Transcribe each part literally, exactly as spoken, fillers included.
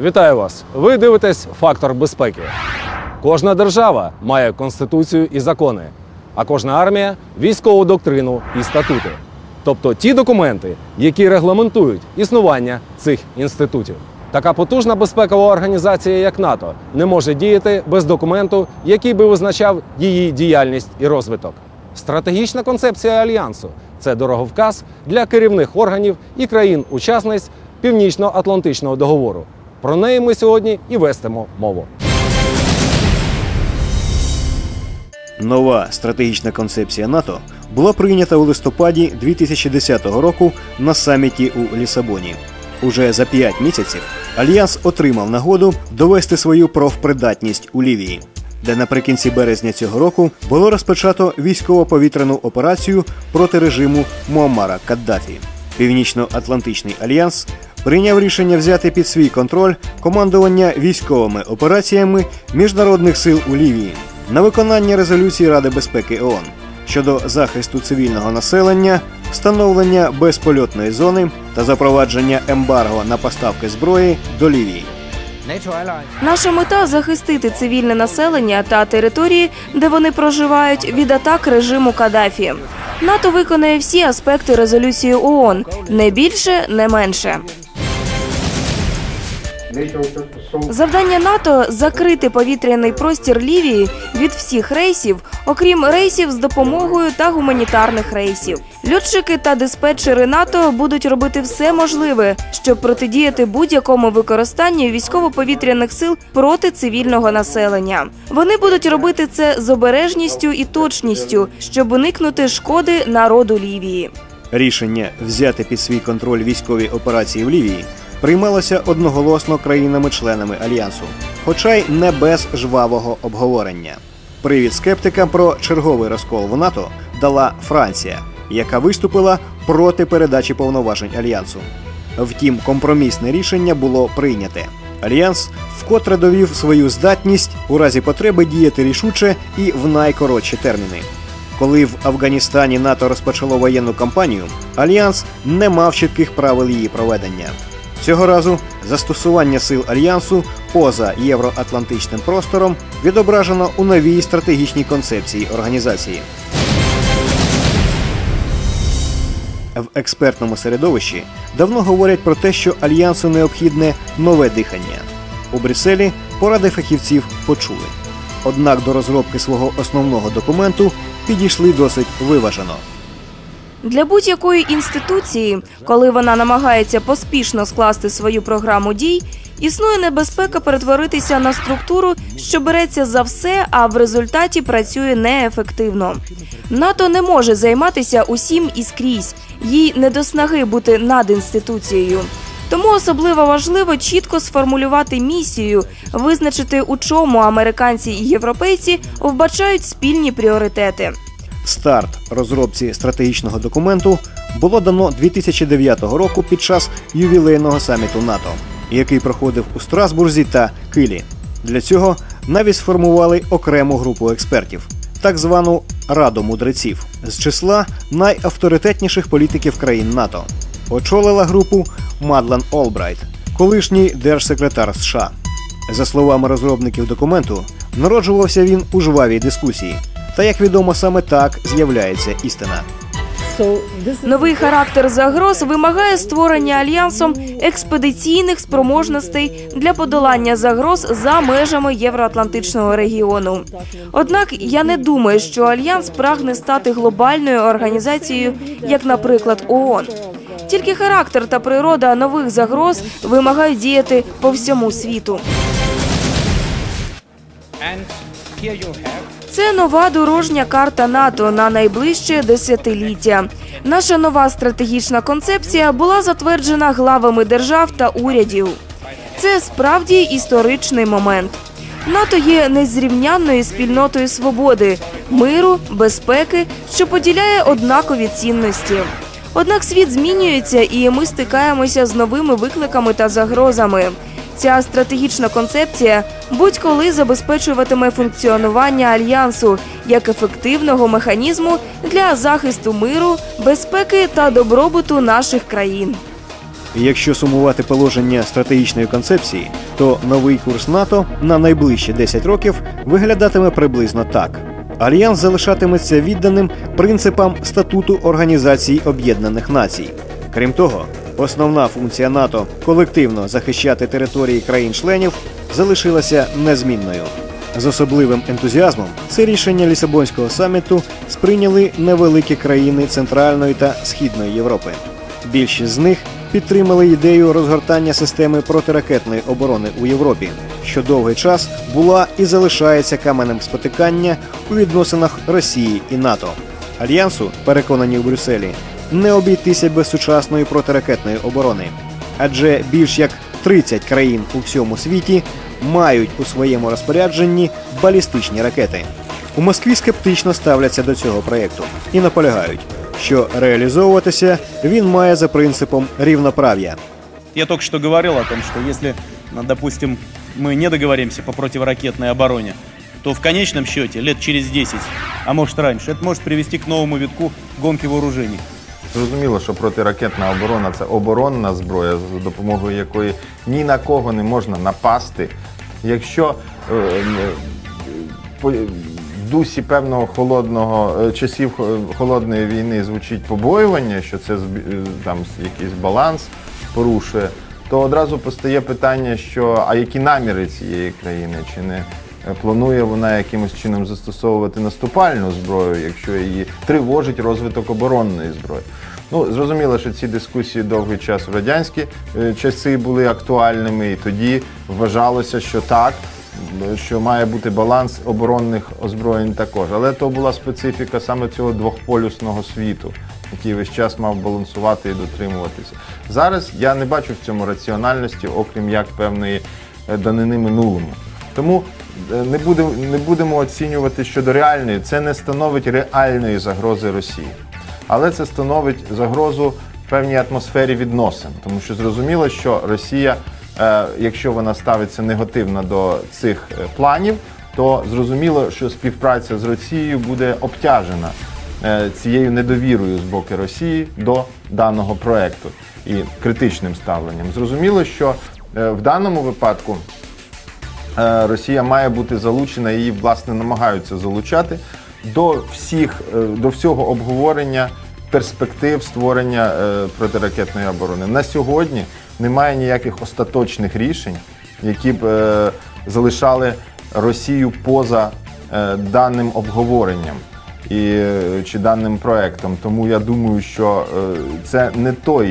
Вітаю вас! Ви дивитесь «Фактор безпеки». Кожна держава має конституцію і закони, а кожна армія – військову доктрину і статути. Тобто ті документи, які регламентують існування цих інститутів. Така потужна безпекова організація, як НАТО, не може діяти без документу, який би визначав її діяльність і розвиток. Стратегічна концепція Альянсу – це дороговказ для керівних органів і країн-учасниць Північно-Атлантичного договору. Про неї ми сьогодні і вестимо мову. Нова стратегічна концепція НАТО була прийнята у листопаді дві тисячі десятого року на саміті у Лісабоні. Уже за п'ять місяців Альянс отримав нагоду довести свою профпридатність у Лівії, де наприкінці березня цього року було розпочато військово-повітряну операцію проти режиму Муаммара Каддафі. Північно-Атлантичний альянс прийняв рішення взяти під свій контроль командування військовими операціями міжнародних сил у Лівії на виконання резолюції Ради безпеки ООН щодо захисту цивільного населення, встановлення безпольотної зони та запровадження ембарго на поставки зброї до Лівії. Наша мета – захистити цивільне населення та території, де вони проживають, від атак режиму Каддафі. НАТО виконає всі аспекти резолюції ООН – не більше, не менше. Завдання НАТО – закрити повітряний простір Лівії від всіх рейсів, окрім рейсів з допомогою та гуманітарних рейсів. Льотчики та диспетчери НАТО будуть робити все можливе, щоб протидіяти будь-якому використанню військово-повітряних сил проти цивільного населення. Вони будуть робити це з обережністю і точністю, щоб уникнути шкоди народу Лівії. Рішення взяти під свій контроль військові операції в Лівії приймалося одноголосно країнами-членами Альянсу, хоча й не без жвавого обговорення. Привід скептикам про черговий розкол в НАТО дала Франція, яка виступила проти передачі повноважень Альянсу. Втім, компромісне рішення було прийняте. Альянс вкотре довів свою здатність у разі потреби діяти рішуче і в найкоротші терміни. Коли в Афганістані НАТО розпочало воєнну кампанію, Альянс не мав чітких правил її проведення. Цього разу застосування сил Альянсу поза євроатлантичним простором відображено у новій стратегічній концепції організації. В експертному середовищі давно говорять про те, що Альянсу необхідне нове дихання. У Брюсселі поради фахівців почули. Однак до розробки свого основного документу підійшли досить виважено. Для будь-якої інституції, коли вона намагається поспішно скласти свою програму дій, існує небезпека перетворитися на структуру, що береться за все, а в результаті працює неефективно. НАТО не може займатися усім і скрізь, їй не до снаги бути над інституцією. Тому особливо важливо чітко сформулювати місію, визначити, у чому американці і європейці вбачають спільні пріоритети. Старт розробці стратегічного документу було дано дві тисячі дев'ятого року під час ювілейного саміту НАТО, який проходив у Страсбурзі та Килі. Для цього навіть сформували окрему групу експертів – так звану Раду мудреців з числа найавторитетніших політиків країн НАТО. Очолила групу Мадлен Олбрайт, колишній держсекретар США. За словами розробників документу, народжувався він у жвавій дискусії. Та, як відомо, саме так з'являється істина. Новий характер загроз вимагає створення Альянсом експедиційних спроможностей для подолання загроз за межами євроатлантичного регіону. Однак я не думаю, що Альянс прагне стати глобальною організацією, як, наприклад, ООН. Тільки характер та природа нових загроз вимагають діяти по всьому світу. Це нова дорожня карта НАТО на найближче десятиліття. Наша нова стратегічна концепція була затверджена главами держав та урядів. Це справді історичний момент. НАТО є незрівнянною спільнотою свободи, миру, безпеки, що поділяє однакові цінності. Однак світ змінюється, і ми стикаємося з новими викликами та загрозами. Ця стратегічна концепція будь-коли забезпечуватиме функціонування Альянсу як ефективного механізму для захисту миру, безпеки та добробуту наших країн. І якщо сумувати положення стратегічної концепції, то новий курс НАТО на найближчі десять років виглядатиме приблизно так. Альянс залишатиметься відданим принципам статуту Організації Об'єднаних Націй. Крім того, основна функція НАТО – колективно захищати території країн-членів – залишилася незмінною. З особливим ентузіазмом це рішення Лісабонського саміту сприйняли невеликі країни Центральної та Східної Європи. Більшість з них підтримали ідею розгортання системи протиракетної оборони у Європі, що довгий час була і залишається каменем спотикання у відносинах Росії і НАТО. Альянсу, переконані у Брюсселі, не обійтися без сучасної протиракетної оборони. Адже більш як тридцять країн у всьому світі мають у своєму розпорядженні балістичні ракети. У Москві скептично ставляться до цього проєкту і наполягають, що реалізовуватися він має за принципом рівноправ'я. Я только что говорил о том, что если, допустим, мы не договоримся по противоракетной обороне, то в конечном счете лет через десять, а может раньше, это может привести к новому витку гонки вооружений. Зрозуміло, що протиракетна оборона – це оборонна зброя, за допомогою якої ні на кого не можна напасти. Якщо е, е, в дусі певного холодного, часів холодної війни звучить побоювання, що це там якийсь баланс порушує, то одразу постає питання, що а які наміри цієї країни, чи не планує вона якимось чином застосовувати наступальну зброю, якщо її тривожить розвиток оборонної зброї. Ну, зрозуміло, що ці дискусії довгий час в радянські часи були актуальними, і тоді вважалося, що так, що має бути баланс оборонних озброєнь також. Але то була специфіка саме цього двохполюсного світу, який весь час мав балансувати і дотримуватися. Зараз я не бачу в цьому раціональності, окрім як певної данини минулому. Тому не будемо, не будемо оцінювати щодо реальної, це не становить реальної загрози Росії. Але це становить загрозу певній атмосфері відносин. Тому що зрозуміло, що Росія, якщо вона ставиться негативно до цих планів, то зрозуміло, що співпраця з Росією буде обтяжена цією недовірою з боку Росії до даного проєкту і критичним ставленням. Зрозуміло, що в даному випадку Росія має бути залучена, її, власне, намагаються залучати до всіх, до всього обговорення перспектив створення протиракетної оборони. На сьогодні немає ніяких остаточних рішень, які б е, залишали Росію поза е, даним обговоренням і, чи даним проектом. Тому я думаю, що е, це не той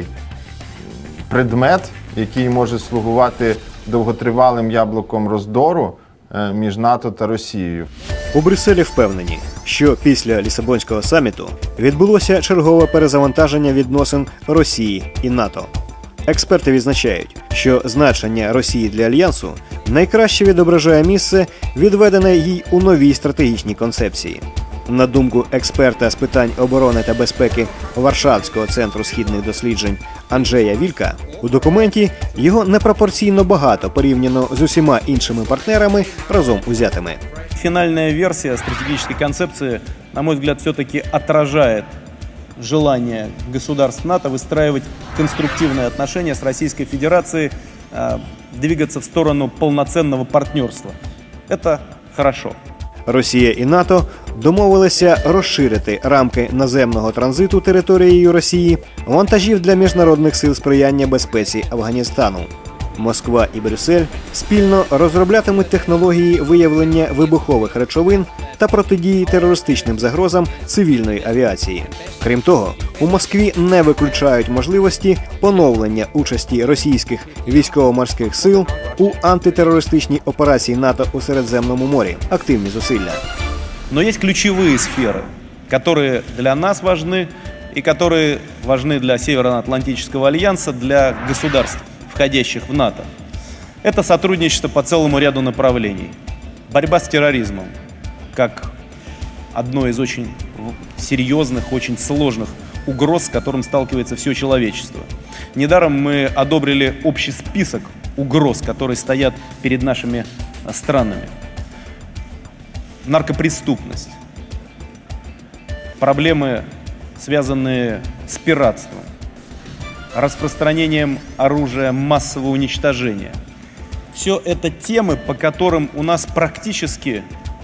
предмет, який може слугувати довготривалим яблуком роздору е, між НАТО та Росією. У Брюсселі впевнені, що після Лісабонського саміту відбулося чергове перезавантаження відносин Росії і НАТО. Експерти відзначають, що значення Росії для Альянсу найкраще відображає місце, відведене їй у новій стратегічній концепції. На думку експерта з питань оборони та безпеки Варшавського центру східних досліджень Анджея Вілька, у документі його непропорційно багато порівняно з усіма іншими партнерами разом узятими. Финальная версия стратегической концепции, на мой взгляд, все-таки отражает желание государств НАТО выстраивать конструктивные отношения с Российской Федерацией, э, двигаться в сторону полноценного партнерства. Это хорошо. Росія і НАТО домовилися розширити рамки наземного транзиту територією Росії вантажів для міжнародних сил сприяння безпеці Афганістану. Москва і Брюссель спільно розроблятимуть технології виявлення вибухових речовин та протидії терористичним загрозам цивільної авіації. Крім того, у Москві не виключають можливості поновлення участі російських військово-морських сил у антитерористичній операції НАТО у Середземному морі. Активні зусилля. Но есть ключевые сферы, которые для нас важны и которые важны для Североатлантического альянса, для государств, входящих в НАТО. Это сотрудничество по целому ряду направлений. Борьба с терроризмом, как одно из очень серьезных, очень сложных угроз, с которым сталкивается все человечество. Недаром мы одобрили общий список угроз, которые стоят перед нашими странами. Наркопреступность, проблемы, связанные с пиратством, распространением оружия массового уничтожения. Все это темы, по которым у нас практически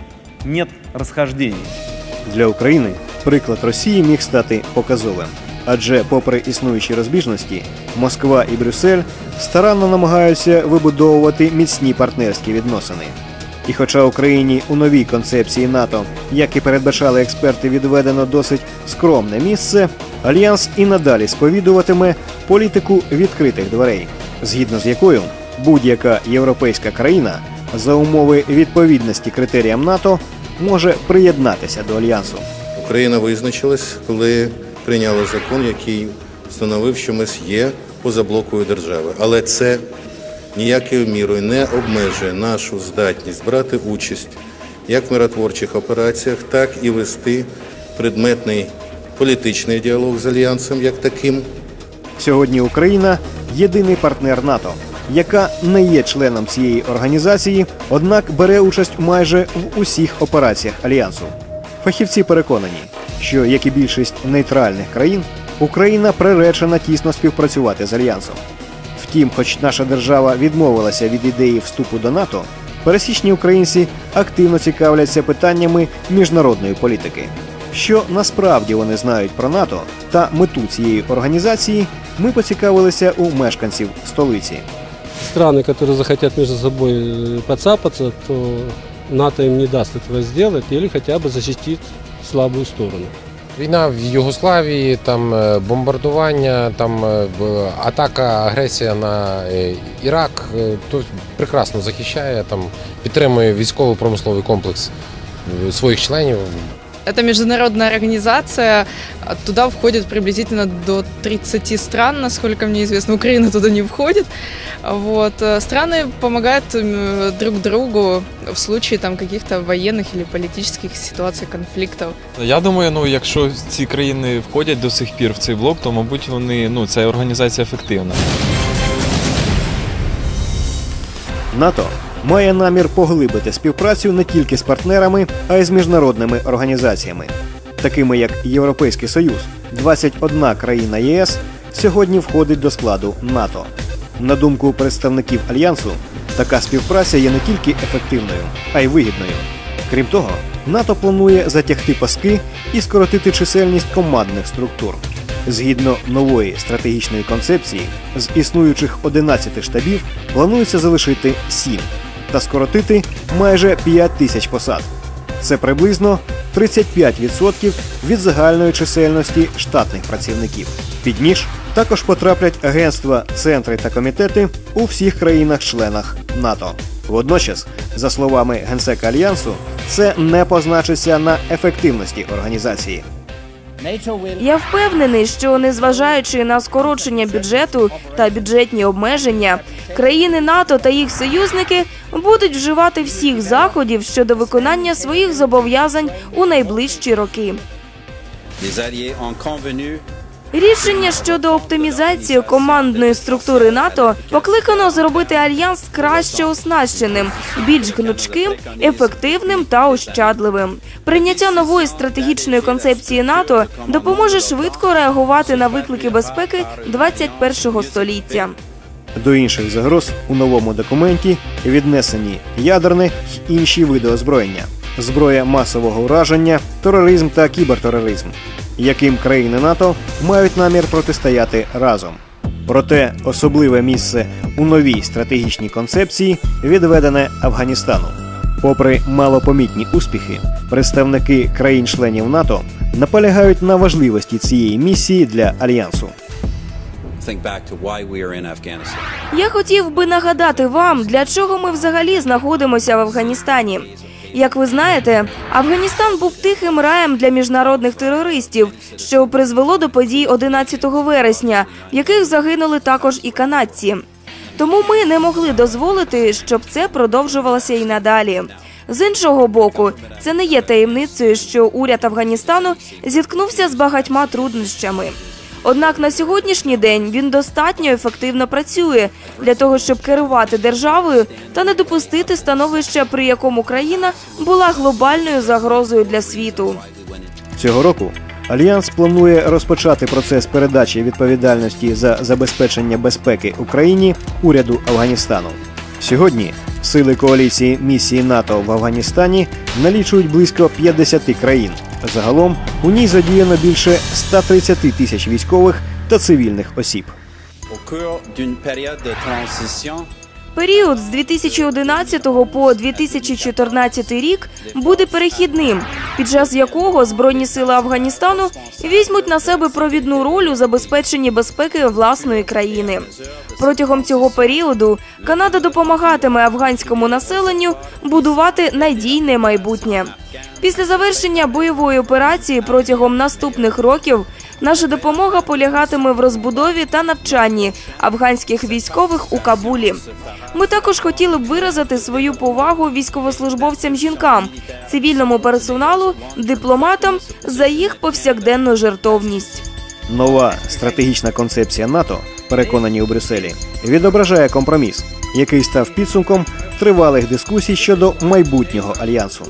нет расхождений. Для України приклад Росії міг стати показовим. Адже, попри існуючі розбіжності, Москва і Брюссель старанно намагаються вибудовувати міцні партнерські відносини. І хоча Україні у новій концепції НАТО, як і передбачали експерти, відведено досить скромне місце, Альянс і надалі сповідуватиме політику відкритих дверей, згідно з якою будь-яка європейська країна за умови відповідності критеріям НАТО може приєднатися до Альянсу. Україна визначилась, коли прийняла закон, який встановив, що ми є позаблоковою державою. Але це ніякою мірою не обмежує нашу здатність брати участь як в миротворчих операціях, так і вести предметний політичний діалог з Альянсом як таким. Сьогодні Україна – єдиний партнер НАТО, яка не є членом цієї організації, однак бере участь майже в усіх операціях Альянсу. Фахівці переконані, що, як і більшість нейтральних країн, Україна приречена тісно співпрацювати з Альянсом. Втім, хоч наша держава відмовилася від ідеї вступу до НАТО, пересічні українці активно цікавляться питаннями міжнародної політики. Що насправді вони знають про НАТО та мету цієї організації, ми поцікавилися у мешканців столиці. Страны, которые захотят между собой подцапаться, то НАТО им не даст этого сделать или хотя бы защитит слабую сторону. Війна в Югославії, там бомбардування, там атака, агресія на Ірак, то прекрасно захищає, там підтримує військово-промисловий комплекс своїх членів. Это международная организация, туда входит приблизительно до тридцати стран, насколько мне известно. Украина туда не входит. Вот. Страны помогают друг другу в случае там каких-то военных или политических ситуаций, конфликтов. Я думаю, ну, якщо ці країни входять до сих пір в цей блок, то, мабуть, вони, ну, ця організація ефективна. НАТО має намір поглибити співпрацю не тільки з партнерами, а й з міжнародними організаціями, такими як Європейський Союз. двадцять одна країна ЄС сьогодні входить до складу НАТО. На думку представників Альянсу, така співпраця є не тільки ефективною, а й вигідною. Крім того, НАТО планує затягти паски і скоротити чисельність командних структур. Згідно нової стратегічної концепції, з існуючих одинадцяти штабів планується залишити сім та скоротити майже п'ять тисяч посад. Це приблизно тридцять п'ять відсотків від загальної чисельності штатних працівників. Під ніж також потраплять агентства, центри та комітети у всіх країнах-членах НАТО. Водночас, за словами генсека Альянсу, це не позначиться на ефективності організації. Я впевнений, що незважаючи на скорочення бюджету та бюджетні обмеження, країни НАТО та їх союзники будуть вживати всіх заходів щодо виконання своїх зобов'язань у найближчі роки. Рішення щодо оптимізації командної структури НАТО покликано зробити Альянс краще оснащеним, більш гнучким, ефективним та ощадливим. Прийняття нової стратегічної концепції НАТО допоможе швидко реагувати на виклики безпеки двадцять першого століття. До інших загроз у новому документі віднесені ядерне й інші види озброєння, зброя масового ураження, тероризм та кібертероризм, яким країни НАТО мають намір протистояти разом. Проте особливе місце у новій стратегічній концепції відведене Афганістану. Попри малопомітні успіхи, представники країн-членів НАТО наполягають на важливості цієї місії для Альянсу. Я хотів би нагадати вам, для чого ми взагалі знаходимося в Афганістані. Як ви знаєте, Афганістан був тихим раєм для міжнародних терористів, що призвело до подій одинадцятого вересня, в яких загинули також і канадці. Тому ми не могли дозволити, щоб це продовжувалося і надалі. З іншого боку, це не є таємницею, що уряд Афганістану зіткнувся з багатьма труднощами. Однак на сьогоднішній день він достатньо ефективно працює для того, щоб керувати державою та не допустити становища, при якому країна була глобальною загрозою для світу. Цього року Альянс планує розпочати процес передачі відповідальності за забезпечення безпеки Україні уряду Афганістану. Сьогодні сили коаліції місії НАТО в Афганістані налічують близько п'ятдесят країн. Загалом у ній задіяно більше ста тридцяти тисяч військових та цивільних осіб. Період з дві тисячі одинадцятого по дві тисячі чотирнадцятий рік буде перехідним, під час якого Збройні сили Афганістану візьмуть на себе провідну роль у забезпеченні безпеки власної країни. Протягом цього періоду Канада допомагатиме афганському населенню будувати надійне майбутнє. Після завершення бойової операції протягом наступних років наша допомога полягатиме в розбудові та навчанні афганських військових у Кабулі. Ми також хотіли б виразити свою повагу військовослужбовцям-жінкам, цивільному персоналу, дипломатам за їх повсякденну жертовність. Нова стратегічна концепція НАТО, переконані у Брюсселі, відображає компроміс, який став підсумком тривалих дискусій щодо майбутнього альянсу.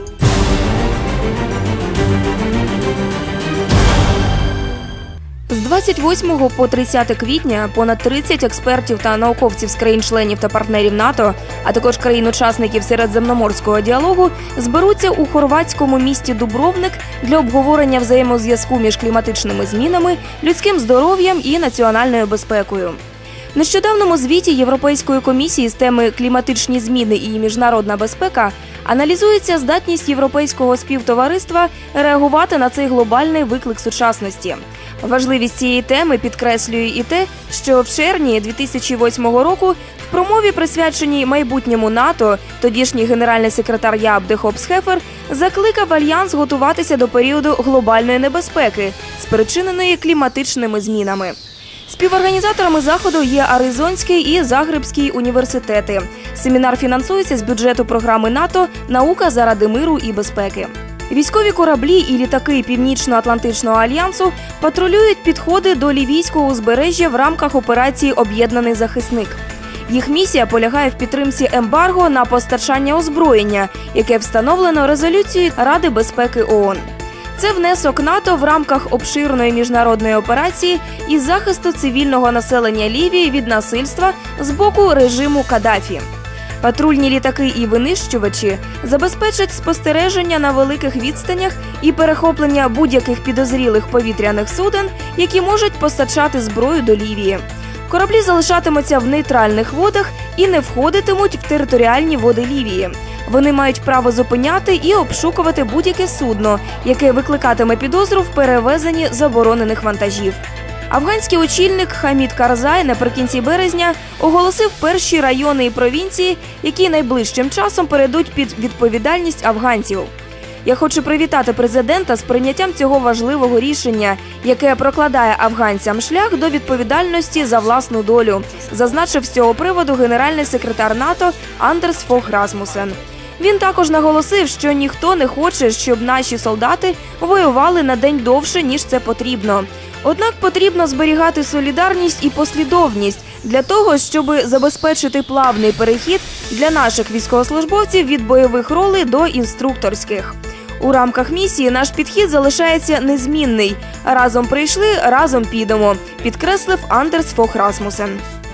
З двадцять восьмого по тридцяте квітня понад тридцять експертів та науковців з країн-членів та партнерів НАТО, а також країн-учасників середземноморського діалогу зберуться у хорватському місті Дубровник для обговорення взаємозв'язку між кліматичними змінами, людським здоров'ям і національною безпекою. В нещодавному звіті Європейської комісії з теми «Кліматичні зміни і міжнародна безпека» аналізується здатність європейського співтовариства реагувати на цей глобальний виклик сучасності. Важливість цієї теми підкреслює і те, що в червні дві тисячі восьмого року в промові, присвяченій майбутньому НАТО, тодішній генеральний секретар Яап де Хоop Схефер закликав Альянс готуватися до періоду глобальної небезпеки, спричиненої кліматичними змінами. Співорганізаторами заходу є Аризонський і Загребський університети. Семінар фінансується з бюджету програми НАТО «Наука заради миру і безпеки». Військові кораблі і літаки Північно-Атлантичного альянсу патрулюють підходи до лівійського узбережжя в рамках операції «Об'єднаний захисник». Їх місія полягає в підтримці ембарго на постачання озброєння, яке встановлено резолюцією Ради безпеки ООН. Це внесок НАТО в рамках обширної міжнародної операції із захисту цивільного населення Лівії від насильства з боку режиму Каддафі. Патрульні літаки і винищувачі забезпечать спостереження на великих відстанях і перехоплення будь-яких підозрілих повітряних суден, які можуть постачати зброю до Лівії. Кораблі залишатимуться в нейтральних водах і не входитимуть в територіальні води Лівії. Вони мають право зупиняти і обшукувати будь-яке судно, яке викликатиме підозру в перевезенні заборонених вантажів. Афганський очільник Хамід Карзай наприкінці березня оголосив перші райони і провінції, які найближчим часом перейдуть під відповідальність афганців. Я хочу привітати президента з прийняттям цього важливого рішення, яке прокладає афганцям шлях до відповідальності за власну долю, зазначив з цього приводу генеральний секретар НАТО Андерс Фог Расмусен. Він також наголосив, що ніхто не хоче, щоб наші солдати воювали на день довше, ніж це потрібно. Однак потрібно зберігати солідарність і послідовність для того, щоб забезпечити плавний перехід для наших військовослужбовців від бойових ролей до інструкторських. У рамках місії наш підхід залишається незмінний. Разом прийшли, разом підемо, підкреслив Андерс Фог Расмусен.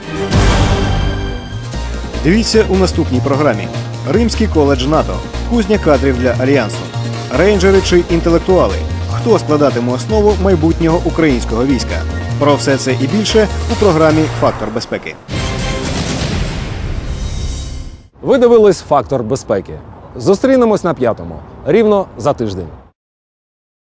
Дивіться у наступній програмі. Римський коледж НАТО. Кузня кадрів для Альянсу. Рейнджери чи інтелектуали. Хто складатиме основу майбутнього українського війська? Про все це і більше у програмі «Фактор безпеки». Ви дивились «Фактор безпеки». Зустрінемось на п'ятому. Рівно за тиждень.